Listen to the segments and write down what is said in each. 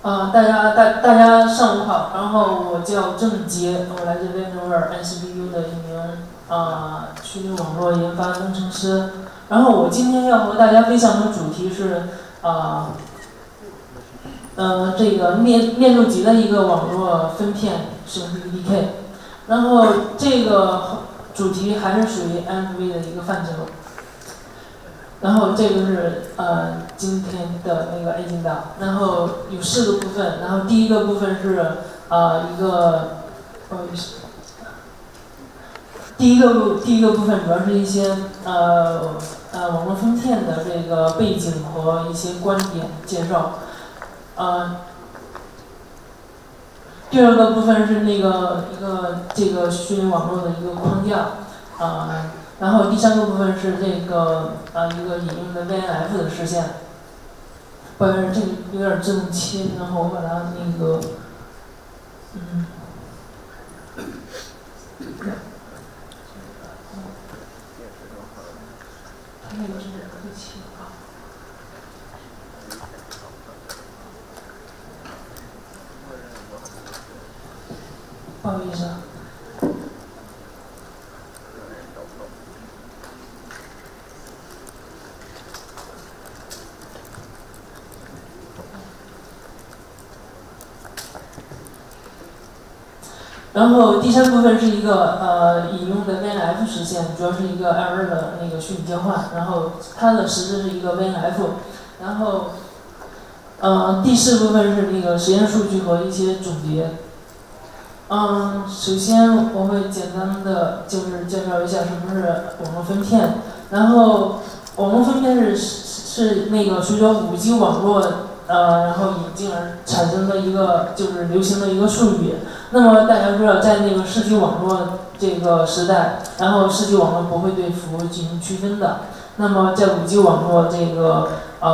大家上午好，然后我叫郑杰，我来自威诺尔 SBU 的一名虚拟网络研发工程师。然后我今天要和大家分享的主题是这个链路级的一个网络分片使用 DPDK。然后这个主题还是属于 MV 的一个范畴。然后这个是今天的那个 agenda， 然后有4个部分，然后第一个部分是一个不好意思，第一个部分主要是一些网络分片的这个背景和一些观点介绍，第二个部分是那个这个虚拟网络的一个框架，然后第3个部分是这个一个引用的 VNF 的实现。不好意思，这个有点自动切，然后我把它那个它那个是可以切啊。不好意思啊。然后第3部分是一个引用的 VNF 实现，主要是一个 error 的那个虚拟交换，然后它的实质是一个 VNF， 然后第4部分是那个实验数据和一些总结。首先我会简单的就是介绍一下什么是网络分片，然后网络分片是那个随着5G 网络然后引进而产生的一个就是流行的一个术语。那么大家知道，在那个4G 网络这个时代，然后4G 网络不会对服务进行区分的。那么在5G 网络这个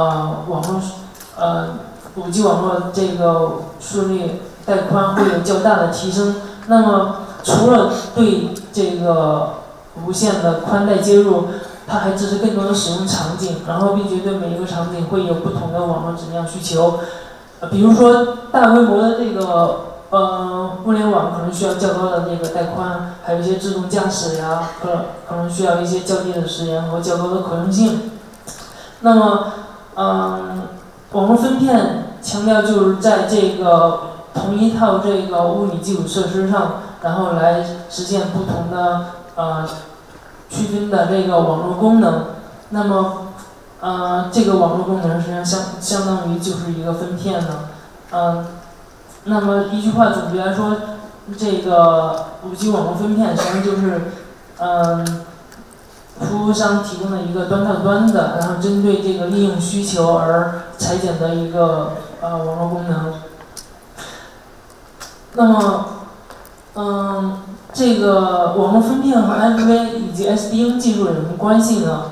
5G 网络这个速率带宽会有较大的提升。那么除了对这个无线的宽带接入，它还支持更多的使用场景，然后并且对每一个场景会有不同的网络质量需求。比如说大规模的这个物联网可能需要较高的那个带宽，还有一些自动驾驶呀，可能需要一些较低的时延和较高的可用性。那么网络分片强调就是在这个同一套这个物理基础设施上，然后来实现不同的区分的这个网络功能。那么这个网络功能实际上相当于就是一个分片呢。那么一句话总结来说，这个5G 网络分片实际上就是服务商提供的一个端到端的，然后针对这个应用需求而裁剪的一个网络功能。那么这个网络分片和 MV 以及 SDN 技术有什么关系呢？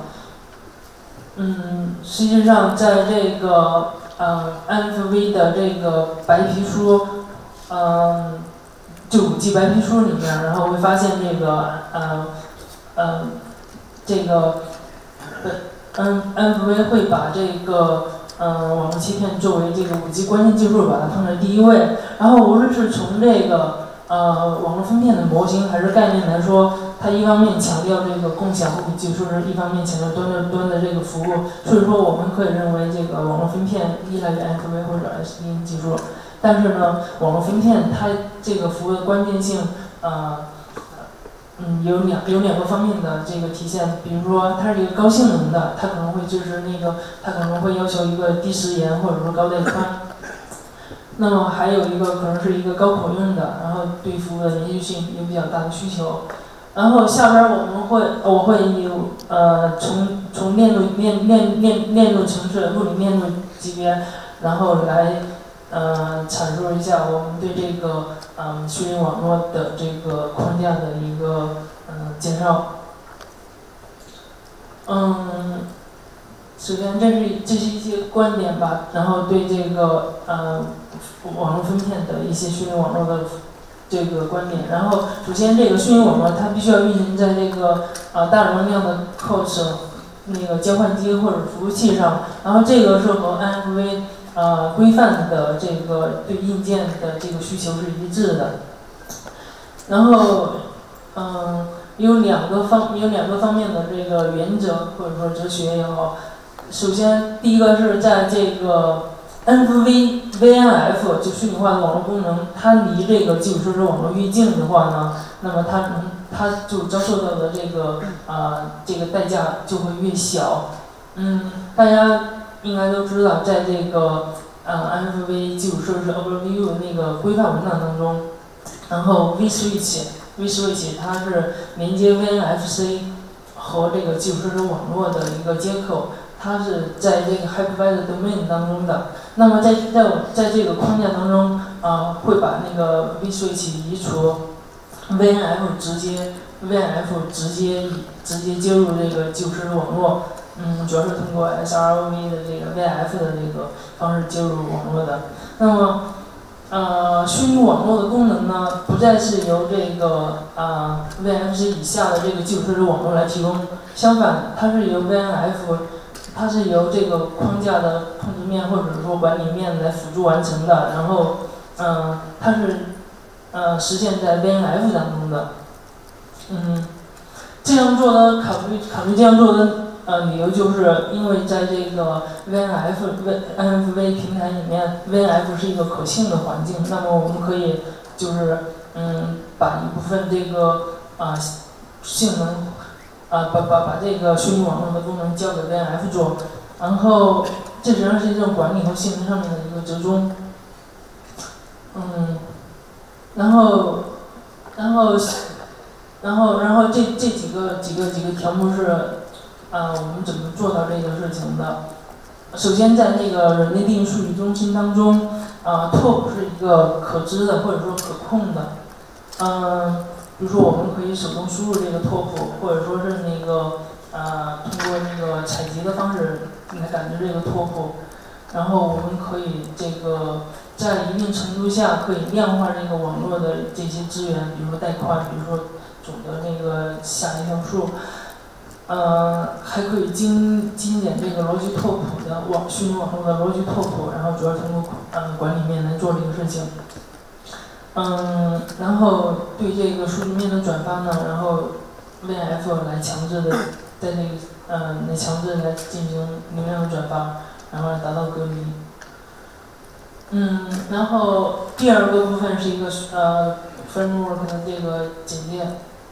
实际上在这个MV 的这个白皮书，就5G 白皮书里面，然后会发现这个MV 会把这个网络欺骗作为这个5G 关键技术，把它放在第1位。然后无论是从这个网络分片的模型还是概念来说，它一方面强调这个共享物理技术，一方面强调端到端的这个服务。所以说我们可以认为这个网络分片依赖于 MV 或者 SDN 技术。但是呢，网络分片它这个服务的关键性有两个方面的这个体现。比如说它是一个高性能的，它可能会就是它可能会要求一个低时延或者说高带宽。那么还有一个可能是一个高可用的，然后对服务的连续性有比较大的需求。然后下边我会以从链路城市物理链路级别，然后来阐述一下我们对这个虚拟网络的这个框架的一个介绍。首先这是一些观点吧，然后对这个网络分片的一些虚拟网络的这个观点。然后首先这个虚拟网络它必须要运行在这个大容量的 COS 那个交换机或者服务器上，然后这个是和 MV 规范的这个对硬件的这个需求是一致的。然后有两个方面的这个原则或者说哲学也好。首先，第一个是在这个 VNF 就虚拟化的网络功能，它离这个基础设施网络越近的话呢，那么它就遭受到的这个代价就会越小。大家应该都知道，在这个NFV 基础设施 Overview 那个规范文档当中，然后 vSwitch 它是连接 VNFC 和这个基础设施网络的一个接口。它是在这个 Hypervisor Domain 当中的，那么在这个框架当中，会把那个 vSwitch 移除 ，VNF 直接接入这个基础设施网络，主要是通过 SROV 的这个 VF 的这个方式接入网络的。那么，虚拟网络的功能呢，不再是由这个VNFC 以下的这个基础设施网络来提供，相反，它是由 VNF。它是由这个框架的控制面或者说管理面来辅助完成的，然后，它是实现在 VNF 当中的，这样做的考虑这样做的理由就是因为在这个 NFV 平台里面 ，VNF 是一个可信的环境，那么我们可以就是把一部分这个性能。把这个虚拟网络的功能交给 VNF 做，然后这实际上是一种管理和性能上面的一个折中。然后这几个条目是我们怎么做到这个事情的？首先，在那个软件定义数据中心当中，TOP 是一个可知的或者说可控的，比如说，我们可以手动输入这个拓扑，或者说是那个通过那个采集的方式来感知这个拓扑，然后我们可以这个在一定程度下可以量化这个网络的这些资源，比如说带宽，比如说总的那个下一条数，还可以精简这个逻辑拓扑的虚拟网络的逻辑拓扑，然后主要通过管理面来做这个事情。然后对这个数据面的转发呢，然后 VNF 来强制的在这个来强制来进行流量的转发，然后来达到隔离。然后第二个部分是一个framework 的这个简介。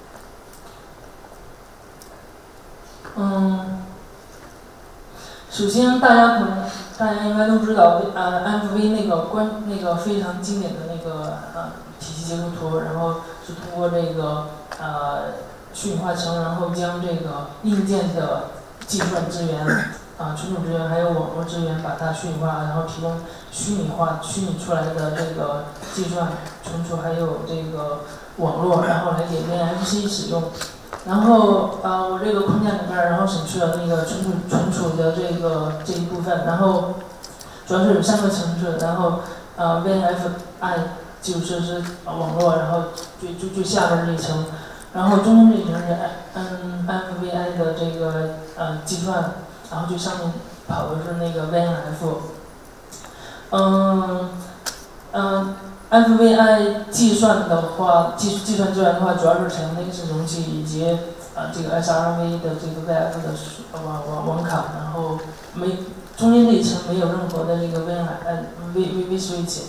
首先大家应该都知道，NFV 那个非常经典的那个体系结构图，然后是通过这个虚拟化层，然后将这个硬件的计算资源、存储资源还有网络资源把它虚拟化，然后提供虚拟出来的这个计算、存储还有这个网络，然后来给 NFC 使用。然后我这个框架里面，然后省去了那个存储的这一部分，然后主要是有3个层次，然后VNFI 基础设施网络，然后最下边这一层，然后中间这一层是NFVI 的这个计算，然后最上面跑的是那个 VNF。FVI 计算的话，计算资源的话，主要是采用的是容器以及这个 SRV 的这个 VF 的网卡，然后中间这一层没有任何的这个 vSwitch。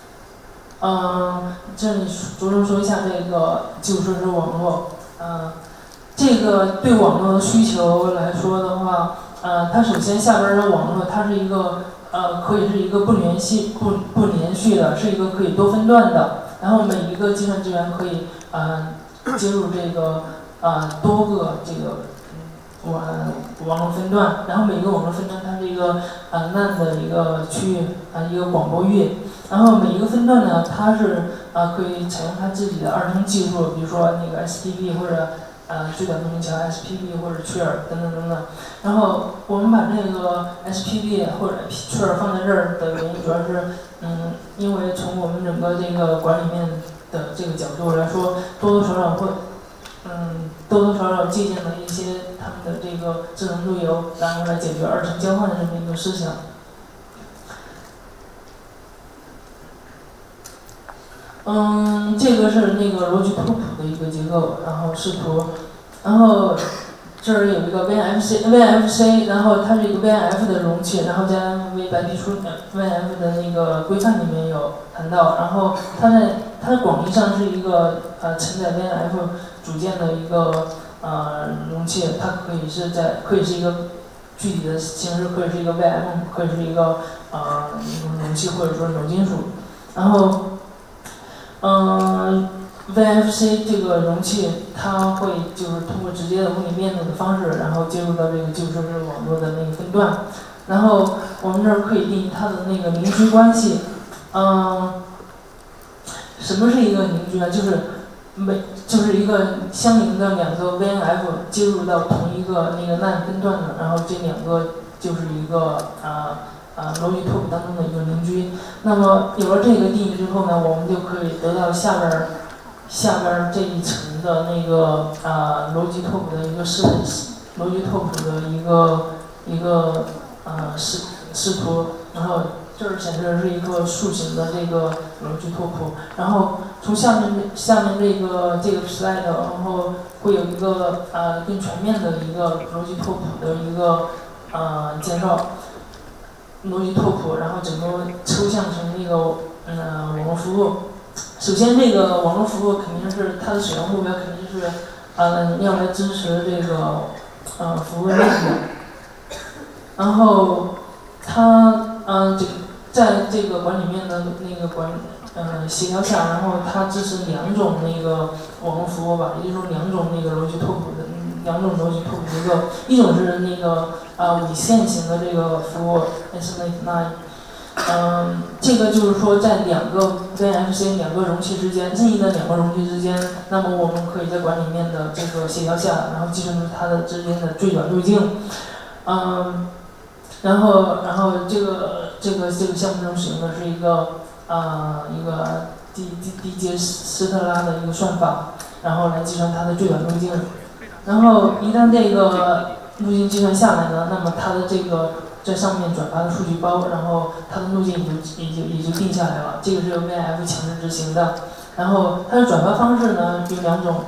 这里着重说一下这个基础设施网络。这个对网络的需求来说的话，它首先下边的网络它是一个。可以是一个不连续的，是一个可以多分段的。然后每一个计算资源可以接入这个多个这个网络分段，然后每个网络分段它是一个LAN 的一个区域一个广播域。然后每一个分段呢，它是可以采用它自己的2层技术，比如说那个 STP 或者最短透明桥 SPP 或者 Tree 等等等等。然后我们把这个 SPP 或者 Tree 放在这儿的原因，主要是因为从我们整个这个管理面的这个角度来说，多多少少借鉴了一些他们的这个智能路由，然后来解决2层交换的这么一个思想。 这个是那个逻辑拓扑的一个结构，然后视图，然后这儿有一个 VFC，然后它是一个 VNF 的容器，然后在 MV 白皮书 VNF 的那个规范里面有谈到，然后它的广义上是一个承载 VNF 组件的一个容器，它可以是一个具体的形式，可以是一个 VM， 可以是一个容器或者说铰金属，然后VFC 这个容器，它会就是通过直接的物理面的方式，然后接入到这个基础设施网络的那个分段。然后我们这儿可以定义它的那个凝聚关系。什么是一个凝聚呢？就是一个相邻的两个 VNF 接入到同一个那个 LAN 分段的，然后这两个就是一个逻辑拓扑当中的一个凝聚。那么有了这个定义之后呢，我们就可以得到下边这一层的那个逻辑拓扑的一个逻辑拓扑的一个视图，然后这儿显示的是一个竖形的这个逻辑拓扑，然后从下面这个 slide， 然后会有一个更全面的一个逻辑拓扑的一个介绍。逻辑拓扑，然后整个抽象成那个网络服务。首先，这个网络服务肯定是它的使用目标肯定是要来支持这个服务内容。然后它在这个管理面的那个协调下，然后它支持两种那个网络服务吧，也就是说两种那个逻辑拓扑的两种逻辑拓扑结构，一种是那个伪线型的这个服务 S9，这个就是说在两个 VFC 两个容器之间，任意的两个容器之间，那么我们可以在管理面的这个协调下，然后计算出它的之间的最短路径，然后这个项目中使用的是一个低阶斯特拉的一个算法，然后来计算它的最短路径。然后一旦这个路径计算下来呢，那么它的这个在上面转发的数据包，然后它的路径也就定下来了。这个是由 VNF 强制执行的。然后它的转发方式呢有两种，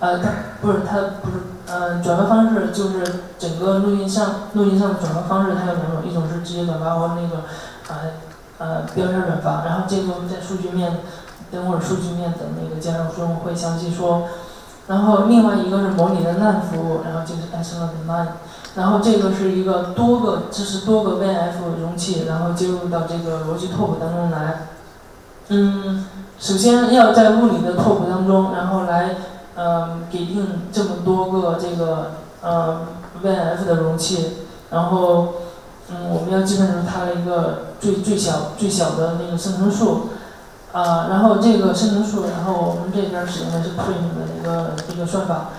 转发方式就是整个路径上的转发方式它有两种，一种是直接转发和那个标签转发。然后这个我们在数据面等会儿数据面的那个介绍中会详细说。然后另外一个是模拟的 LAN 服务，然后这个是 S9，然后这个是一个支持多个 VNF 容器，然后接入到这个逻辑拓扑当中来。首先要在物理的拓扑当中，然后来给定这么多个这个VNF 的容器，然后我们要计算出它的一个最小的那个生成数。然后这个生成数，然后我们这边使用的是 print 的一个算法，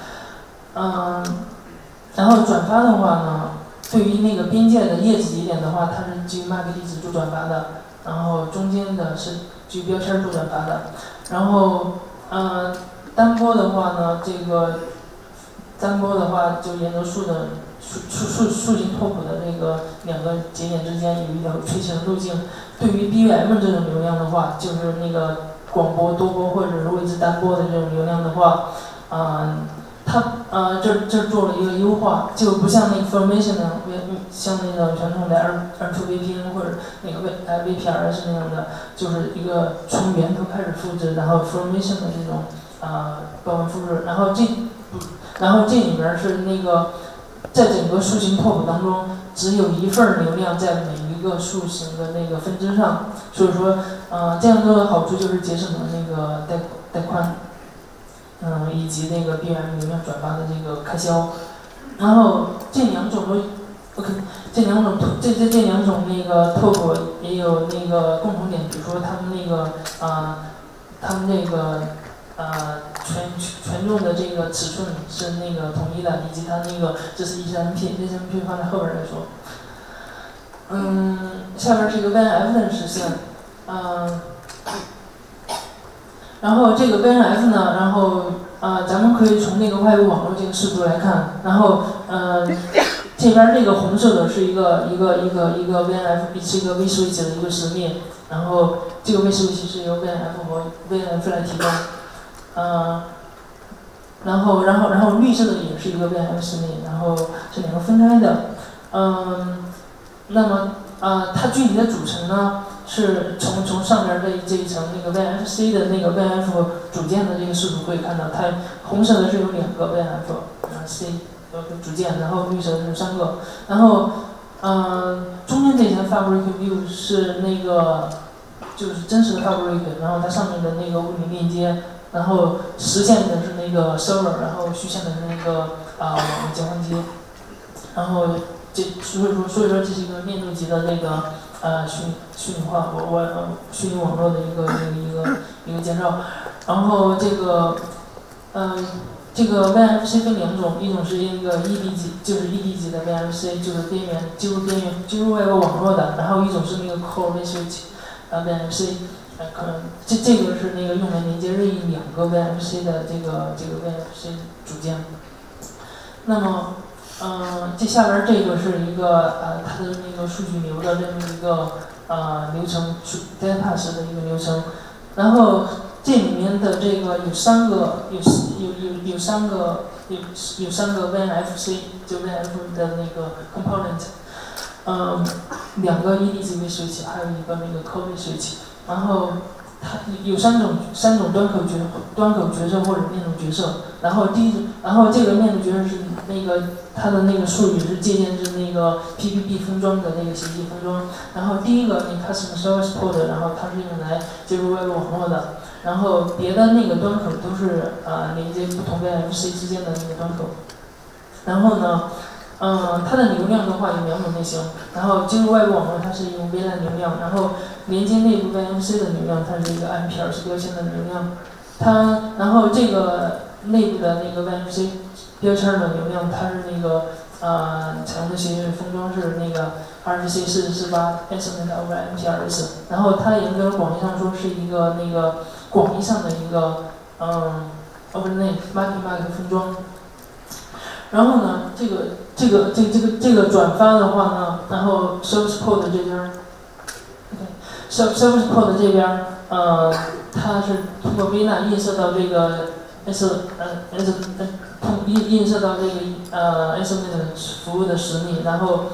然后转发的话呢，对于那个边界的叶子节点的话，它是基于 MAC 地址做转发的，然后中间的是基于标签做转发的，然后单波的话呢，就沿着竖形拓扑的这个两个节点之间有一条垂直的路径。对于 BVM 这种流量的话，就是那个广播、多波或者是位置单波的这种流量的话，它这做了一个优化，就不像那个 formation 的，像那个传统的 R2 VPN 或者那个VPRS 那样的，就是一个从源头开始复制，然后 formation 的这种报文复制，然后这里面是那个在整个竖形拓扑当中，只有一份流量在每一个竖形的那个分支上，所以说这样做的好处就是节省了那个带宽。以及那个 BVM 流量转发的这个开销，然后这两种那个拓扑也有那个共同点，比如说他们这个权重的这个尺寸是那个统一的，以及它那个这是 1.3P 放在后边来说。下边是一个 VNF 的实现，然后这个 VNF 呢，然后咱们可以从那个外部网络这个视图来看，然后这边这个红色的是一个 VNF， 是一个 vSwitch 的一个实例， 然后这个 V 伺服器是由 VNF 和 VNF 来提供，然后绿色的也是一个 VNF 实例，然后是两个分开的，那么它具体的组成呢，是从上面这一层那个 VNFC 的那个 VNF 组件的这个视图可以看到，它红色的是有2个 VNF，C 组件，然后绿色的是3个，然后中间这层 Fabric View 是那个就是真实的 Fabric， 然后它上面的那个物理链接，然后实现的是那个 server， 然后虚线的是那个网络交换机，然后所以说这是一个链路级的那个虚拟化虚拟网络的一个介绍，然后这个VNFC 分2种，一种是一个 ED 级，就是 ED 级的 VNFC， 就是接入外部网络的，然后一种是那个 Core Switch VNFC， 这个是那个用来连接任意2个 VNFC 的这个 VNFC 组件。那么这下边这个是一个它的那个数据流的这么一个流程，data pass 的一个流程，然后这里面的这个有3个VNFC， 就 VNF 的那个 component， 2个 ED 级 V switch， 还有一个那个 Core V switch， 然后它有3种端口角色或者链路角色，然后这个链路角色是那个它的那个术语是借鉴自那个 PPP 封装的那个协议封装，然后第一个那 Customer Service Port， 然后它是用来接入外部网络的，然后别的那个端口都是连接不同 VNFC 之间的那个端口，然后呢它的流量的话有2种类型，然后接入外部网络它是用 VLAN 流量，然后连接内部 VNFC 的流量它是一个 Ampere 是标签的流量，然后这个内部的那个 VNFC 标签的流量它是那个采用的协议封装是那个 RFC 448 Ethernet over MPLS， 然后它严格广义上说是一个那个广义上的一个overlay market 封装。然后呢，这个转发的话呢，然后 Service Port 这边 ，Service Port 这边，它是通过 VLAN 映射到这个映射到这个Ethernet 服务的实例，然后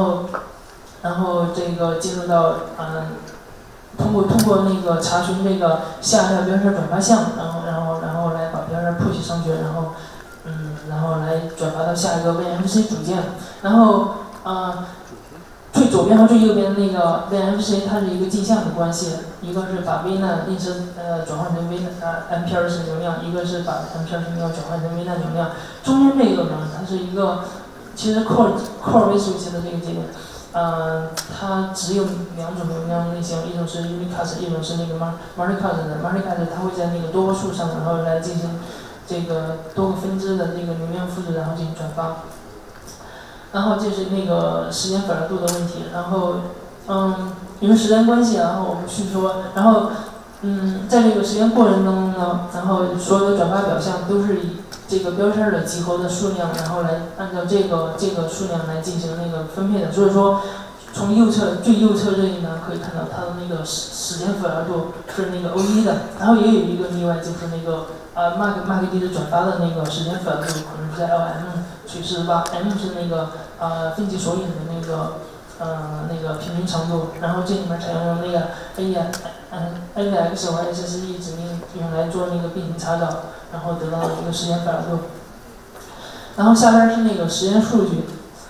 这个进入到通过那个查询这个下一条标签转发项，然后来把标签 push 上去，然后来转发到下一个 VNFC 组件，然后最左边和最右边的那个 VNFC 它是一个镜像的关系，一个是把 VLAN 映射转换成 MPLS 流量，一个是把 MPLS 流量转换成 VLAN 流量，中间这个呢，它是一个其实 Core V switch 的这个节点。它只有2种流量类型，一种是 Unicast， 一种是那个 Multicast 的。Multicast 它会在那个多个数上，然后来进行这个多个分支的这个流量复制，然后进行转发。然后这是那个时间反射度的问题。然后因为时间关系，然后我不去说。然后在这个实验过程当中呢，然后所有的转发表象都是以这个标签的集合的数量，然后来按照这个数量来进行那个分配的。所以说，从最右侧这一栏可以看到它的那个时间反射度是那个 O1 的，然后也有一个例外，就是那个MACD 的转发的那个时间反射度可能是在 LM 取48，M 是那个分级索引的那个平均长度，然后这里面采用那个 AX 和 SSE 指令用来做那个并行查找，然后得到一个时间反射度。然后下边是那个实验数据，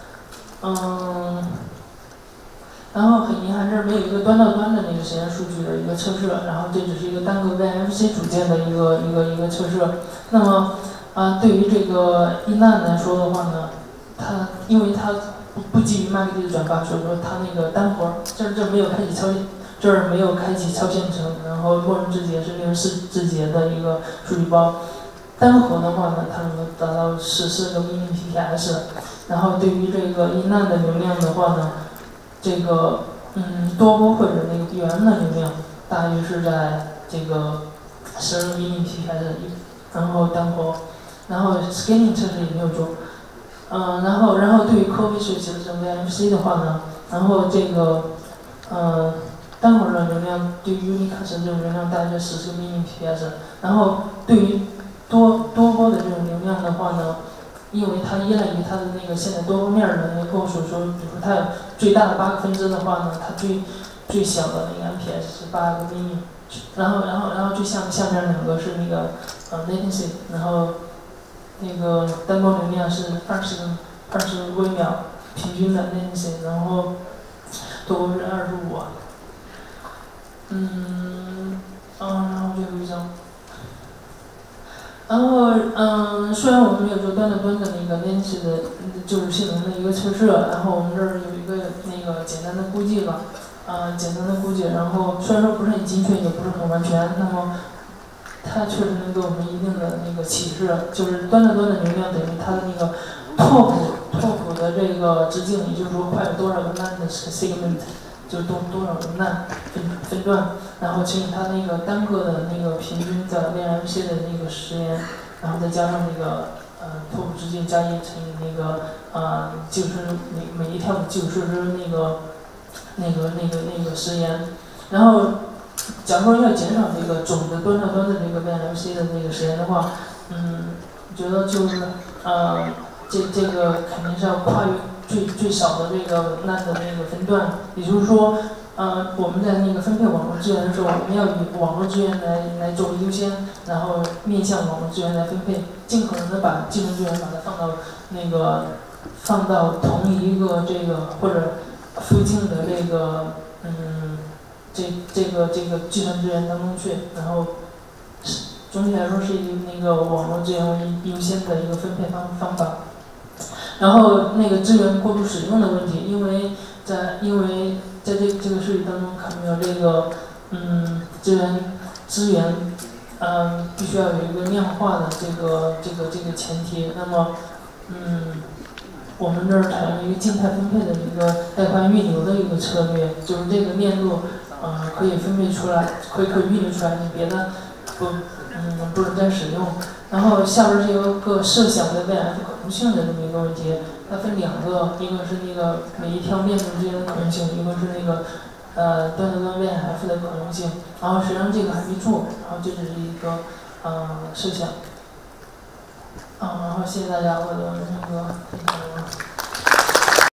然后很遗憾这儿没有一个端到端的那个实验数据的一个测试，然后这只是一个单个 VNFC 组件的一个测试。那么对于这个ELAN来说的话呢，因为它不基于 MACD 的转发，所以说它那个单核这儿没有开启超线程，然后默认字节是64字节的一个数据包。单核的话呢，它能够达到14个 mPps， 然后对于这个ELAN的流量的话呢，这个多波或者那个 BM 的流量大约是在这个12 mPps， 然后单核，然后 scaling 测试也没有做。然后对于 Core V switch 的这种 VNFC 的话呢，然后这个单口的流量对于 unicast 这种流量大约10个 Mbps， 然后对于多波的这种流量的话呢，因为它依赖于它的那个现在多波面的那个构数，说比如说它有最大的8个分支的话呢，它最小的那个 MPS 是8个 mini， 然后就像下面2个是那个latency， 然后那个单波流量是20微秒平均的 latency， 然后多波是25。然后最后一张。然后虽然我们没有做端的那个联系的，就是性能的一个测试，然后我们这儿有一个那个简单的估计吧，简单的估计，然后虽然说不是很精确，也不是很完全，那么它确实能给我们一定的那个启示，就是端的流量等于它的那个拓扑的这个直径，也就是说快有多少个 LAN 的 segment， 就多少个 LAN 分段，然后乘以它那个单个的那个平均的 VMC 的那个时延，然后再加上那个拓扑直径加1乘以那个基础设施每一条的基础设施那个时延，然后假如说要减少这个总的端的这个 VMC 的那个时延的话，我觉得就是这个肯定是要跨越最少的这个 LAN 的那个分段，也就是说，我们在那个分配网络资源的时候，我们要以网络资源来作为优先，然后面向网络资源来分配，尽可能的把计算资源把它放到同一个这个或者附近的这个这个计算资源当中去，然后总体来说是以那个网络资源为优先的一个分配方法。然后那个资源过度使用的问题，因为在这个设计当中考虑到这个资源必须要有一个量化的这个前提，那么我们这儿采用一个静态分配的一个带宽预留的一个策略，就是这个链路可以分配出来，可以预留出来，你别的不能再使用。然后下边是一个设想的 VF 可能性的这么一个问题，它分2个，一个是那个每一条链路之间的可能性，一个是那个端到端 VF 的可能性。然后实际上这个还没做，然后这只是一个设想。然后谢谢大家，我的那个分享完了。